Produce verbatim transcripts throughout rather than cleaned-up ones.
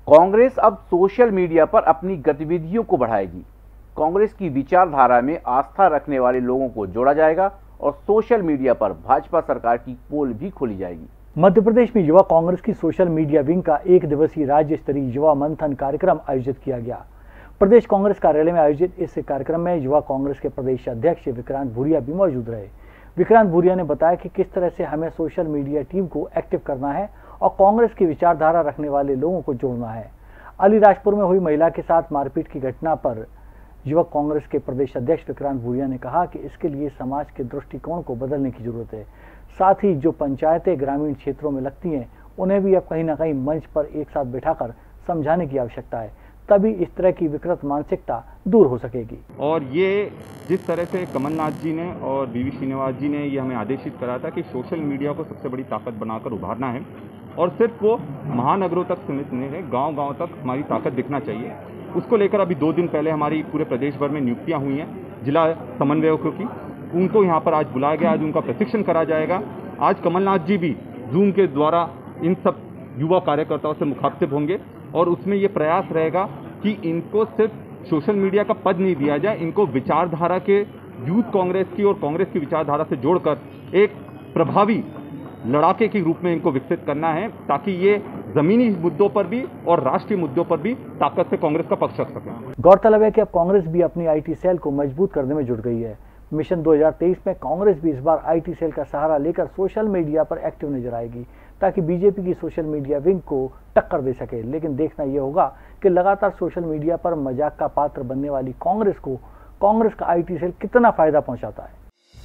कांग्रेस अब social media पर अपनी गतिविधियों को बढ़ाएगी। कांग्रेस की विचारधारा में आस्था रखने वाले लोगों को जोड़ा जाएगा और सोशल मीडिया पर भाजपा सरकार की पोल भी खोली जाएगी। मध्य प्रदेश में युवा कांग्रेस की सोशल मीडिया विंग का एक दिवसीय राज्य स्तरीय युवा मंथन कार्यक्रम आयोजित किया गया। प्रदेश कांग्रेस कार्यालय में आयोजित इस कार्यक्रम में युवा कांग्रेस के प्रदेश अध्यक्ष विक्रांत भूरिया भी मौजूद रहे। विक्रांत भूरिया ने बताया कि किस तरह से हमें सोशल मीडिया टीम को एक्टिव करना है और कांग्रेस की विचारधारा रखने वाले लोगों को जोड़ना है। अलीराजपुर में हुई महिला के साथ मारपीट की घटना पर युवक कांग्रेस के प्रदेश अध्यक्ष विक्रांत भूरिया ने कहा कि इसके लिए समाज के दृष्टिकोण को बदलने की जरूरत है। साथ ही जो पंचायतें ग्रामीण क्षेत्रों में लगती हैं उन्हें भी अब कहीं ना कहीं मंच पर एक साथ बैठाकर समझाने की आवश्यकता है, तभी इस तरह की विकृत मानसिकता दूर हो सकेगी। और ये जिस तरह से कमलनाथ जी ने और वी वी श्रीनिवास जी ने ये हमें आदेशित करा था कि सोशल मीडिया को सबसे बड़ी ताकत बनाकर उभारना है और सिर्फ वो महानगरों तक सीमित नहीं है, गांव गांव तक हमारी ताकत दिखना चाहिए। उसको लेकर अभी दो दिन पहले हमारी पूरे प्रदेश भर में नियुक्तियां हुई हैं जिला समन्वयकों की, उनको यहाँ पर आज बुलाया गया, आज उनका प्रशिक्षण करा जाएगा। आज कमलनाथ जी भी जूम के द्वारा इन सब युवा कार्यकर्ताओं से मुखातिब होंगे और उसमें ये प्रयास रहेगा कि इनको सिर्फ सोशल मीडिया का पद नहीं दिया जाए, इनको विचारधारा के यूथ कांग्रेस की और कांग्रेस की विचारधारा से जोड़कर एक प्रभावी लड़ाके के रूप में इनको विकसित करना है, ताकि ये जमीनी मुद्दों पर भी और राष्ट्रीय मुद्दों पर भी ताकत से कांग्रेस का पक्ष रख सके। गौरतलब है कि अब कांग्रेस भी अपनी आईटी सेल को मजबूत करने में जुट गई है। मिशन दो हज़ार तेईस में कांग्रेस भी इस बार आईटी सेल का सहारा लेकर सोशल मीडिया पर एक्टिव नजर आएगी, ताकि बीजेपी की सोशल मीडिया विंग को टक्कर दे सके। लेकिन देखना यह होगा कि लगातार सोशल मीडिया पर मजाक का पात्र बनने वाली कांग्रेस को कांग्रेस का आईटी सेल कितना फायदा पहुंचाता है।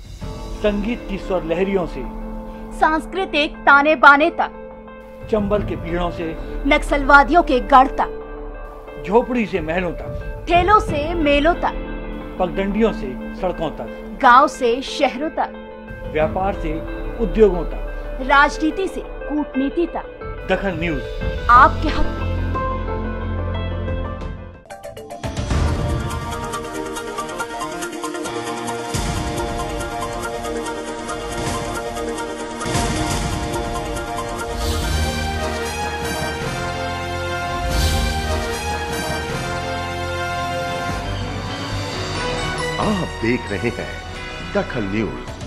संगीत की स्वर लहरियों से सांस्कृतिक ताने बाने तक, चंबल के पीड़ों से नक्सलवादियों के गढ़ तक, झोपड़ी से महलों तक, ठेलों से मेलों तक, पगडंडियों से सड़कों तक, गांव से शहरों तक, व्यापार से उद्योगों तक, राजनीति से कूटनीति तक, दखल न्यूज आपके हक में। आप देख रहे हैं दखल न्यूज।